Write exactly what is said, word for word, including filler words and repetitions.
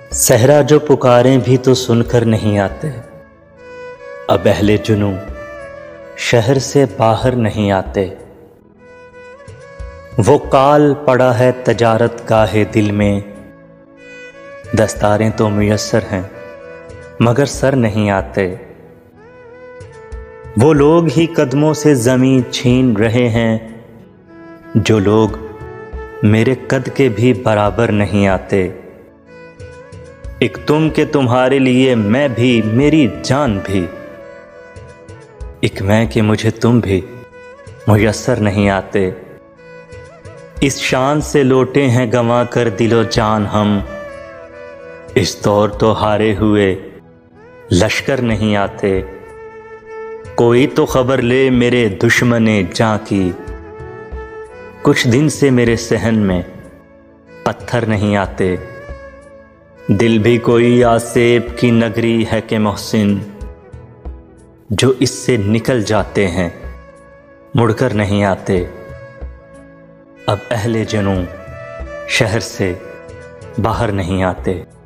सहरा जो पुकारें भी तो सुनकर नहीं आते। अब अहले जुनू शहर से बाहर नहीं आते। वो काल पड़ा है तजारत गाहे दिल में। दस्तारें तो मुयस्सर हैं मगर सर नहीं आते। वो लोग ही कदमों से जमीन छीन रहे हैं जो लोग मेरे कद के भी बराबर नहीं आते। एक तुम के तुम्हारे लिए मैं भी, मेरी जान भी। एक मैं कि मुझे तुम भी मुयस्सर नहीं आते। इस शान से लौटे हैं गंवा कर दिलो जान हम। इस दौर तो हारे हुए लश्कर नहीं आते। कोई तो खबर ले मेरे दुश्मने जां की। कुछ दिन से मेरे सहन में पत्थर नहीं आते। दिल भी कोई आसेब की नगरी है कि मोहसिन, जो इससे निकल जाते हैं मुड़कर नहीं आते। अब अहले जुनू शहर से बाहर नहीं आते।